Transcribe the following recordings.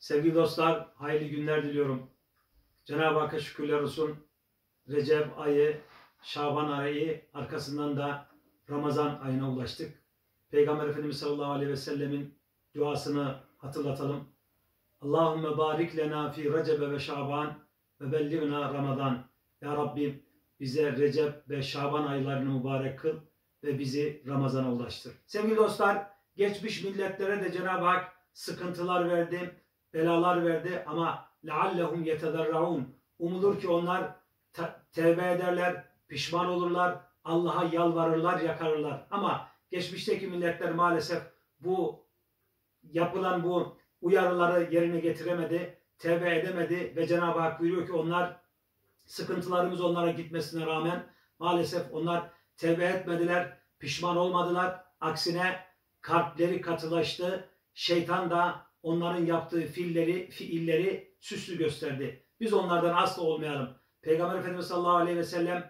Sevgili dostlar, hayırlı günler diliyorum. Cenab-ı Hakk'a şükürler olsun. Recep ayı, Şaban ayı, arkasından da Ramazan ayına ulaştık. Peygamber Efendimiz sallallahu aleyhi ve sellemin duasını hatırlatalım. Allahümme barik lena fi Recebe ve Şaban ve belliğna Ramazan. Ya Rabbim bize Recep ve Şaban aylarını mübarek kıl ve bizi Ramazan'a ulaştır. Sevgili dostlar, geçmiş milletlere de Cenab-ı Hak sıkıntılar verdi, belalar verdi ama leallehum yetedarraun. Umulur ki onlar tevbe ederler, pişman olurlar, Allah'a yalvarırlar, yakarırlar. Ama geçmişteki milletler maalesef bu yapılan bu uyarıları yerine getiremedi, tevbe edemedi ve Cenab-ı Hak buyuruyor ki onlar, sıkıntılarımız onlara gitmesine rağmen maalesef onlar tevbe etmediler, pişman olmadılar. Aksine kalpleri katılaştı. Şeytan da onların yaptığı fiilleri süslü gösterdi. Biz onlardan asla olmayalım. Peygamber Efendimiz sallallahu aleyhi ve sellem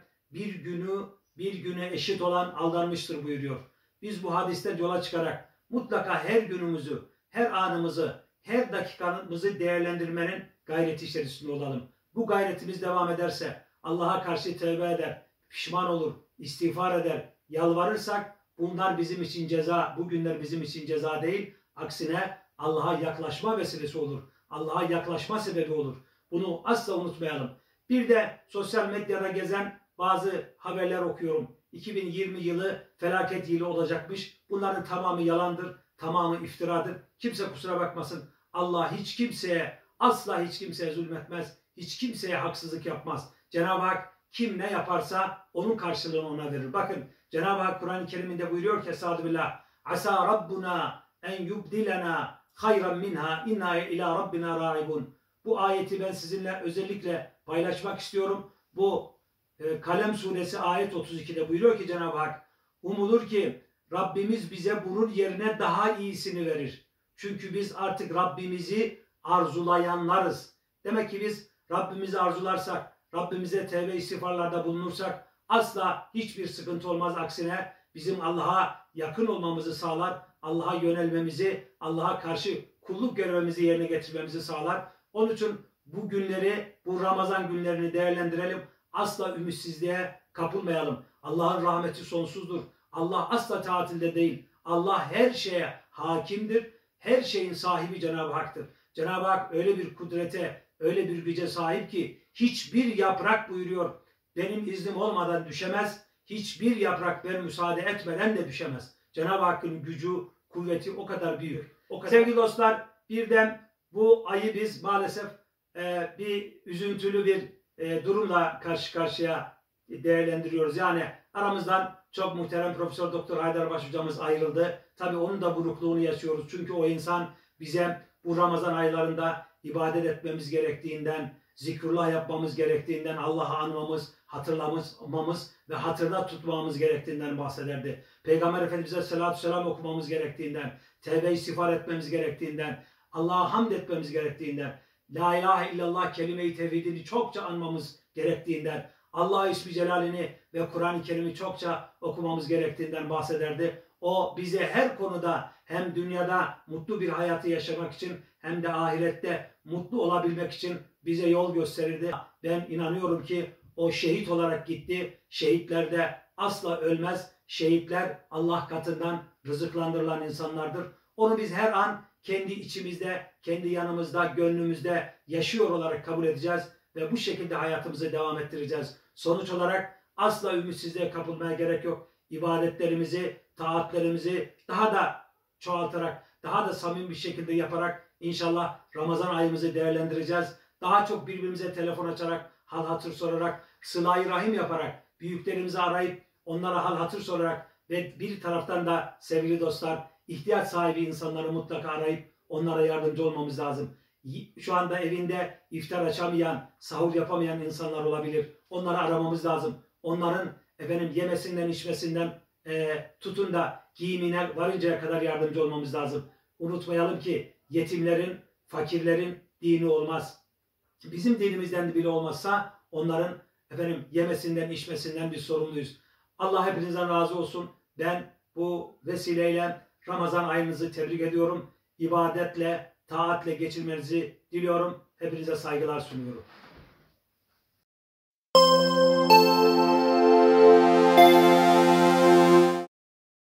bir güne eşit olan aldanmıştır buyuruyor. Biz bu hadisten yola çıkarak mutlaka her günümüzü, her anımızı, her dakikamızı değerlendirmenin gayreti içerisinde olalım. Bu gayretimiz devam ederse, Allah'a karşı tevbe eder, pişman olur, istiğfar eder, yalvarırsak bunlar bizim için ceza, bu günler bizim için ceza değil, aksine Allah'a yaklaşma vesilesi olur. Allah'a yaklaşma sebebi olur. Bunu asla unutmayalım. Bir de sosyal medyada gezen bazı haberler okuyorum. 2020 yılı felaket yılı olacakmış. Bunların tamamı yalandır, tamamı iftiradır. Kimse kusura bakmasın. Allah hiç kimseye, asla hiç kimseye zulmetmez. Hiç kimseye haksızlık yapmaz. Cenab-ı Hak kim ne yaparsa onun karşılığını ona verir. Bakın Cenab-ı Hak Kur'an-ı Kerim'inde buyuruyor ki Estağfirullah. Asa Rabbuna en yubdilena hayran minha inna ila rabbina raibun. Bu ayeti ben sizinle özellikle paylaşmak istiyorum. Bu Kalem suresi ayet 32'de buyuruyor ki Cenab-ı Hak, umulur ki Rabbimiz bize bunun yerine daha iyisini verir. Çünkü biz artık Rabbimizi arzulayanlarız. Demek ki biz Rabbimizi arzularsak, Rabbimize tevbe istiğfarlarda bulunursak asla hiçbir sıkıntı olmaz. Aksine bizim Allah'a yakın olmamızı sağlar. Allah'a yönelmemizi, Allah'a karşı kulluk görevimizi yerine getirmemizi sağlar. Onun için bu günleri, bu Ramazan günlerini değerlendirelim. Asla ümitsizliğe kapılmayalım. Allah'ın rahmeti sonsuzdur. Allah asla tatilde değil. Allah her şeye hakimdir. Her şeyin sahibi Cenab-ı Hak'tır. Cenab-ı Hak öyle bir kudrete, öyle bir güce sahip ki hiçbir yaprak buyuruyor benim iznim olmadan düşemez. Hiçbir yaprak ben müsaade etmeden de düşemez. Cenab-ı Hakk'ın gücü, kuvveti o kadar büyük. O kadar. Sevgili dostlar, birden bu ayı biz maalesef bir üzüntülü bir durumla karşı karşıya değerlendiriyoruz. Yani aramızdan çok muhterem Profesör Doktor Haydarbaş hocamız ayrıldı. Tabii onun da burukluğunu yaşıyoruz. Çünkü o insan bize bu Ramazan aylarında ibadet etmemiz gerektiğinden, zikrullah yapmamız gerektiğinden, Allah'ı anmamız, hatırlamamız ve hatırda tutmamız gerektiğinden bahsederdi. Peygamber Efendimiz'e salatü selam okumamız gerektiğinden, tevbe istiğfar etmemiz gerektiğinden, Allah'a hamd etmemiz gerektiğinden, La ilahe illallah kelime-i tevhidini çokça anmamız gerektiğinden, Allah ismi celalini ve Kur'an-ı Kerim'i çokça okumamız gerektiğinden bahsederdi. O bize her konuda hem dünyada mutlu bir hayatı yaşamak için hem de ahirette mutlu olabilmek için bize yol gösterirdi. Ben inanıyorum ki o şehit olarak gitti. Şehitler de asla ölmez. Şehitler Allah katından rızıklandırılan insanlardır. Onu biz her an kendi içimizde, kendi yanımızda, gönlümüzde yaşıyor olarak kabul edeceğiz ve bu şekilde hayatımızı devam ettireceğiz. Sonuç olarak asla ümitsizliğe kapılmaya gerek yok. İbadetlerimizi, taatlerimizi daha da çoğaltarak, daha da samimi bir şekilde yaparak inşallah Ramazan ayımızı değerlendireceğiz. Daha çok birbirimize telefon açarak, hal hatır sorarak, sıla-i rahim yaparak, büyüklerimizi arayıp onlara hal hatır sorarak ve bir taraftan da sevgili dostlar, ihtiyaç sahibi insanları mutlaka arayıp onlara yardımcı olmamız lazım. Şu anda evinde iftar açamayan, sahur yapamayan insanlar olabilir. Onları aramamız lazım. Onların yemesinden, içmesinden tutun da giyimine varıncaya kadar yardımcı olmamız lazım. Unutmayalım ki yetimlerin, fakirlerin dini olmaz. Bizim dinimizden bile olmazsa onların yemesinden, içmesinden biz sorumluyuz. Allah hepinizden razı olsun. Ben bu vesileyle Ramazan ayınızı tebrik ediyorum. İbadetle, taatle geçirmenizi diliyorum. Hepinize saygılar sunuyorum.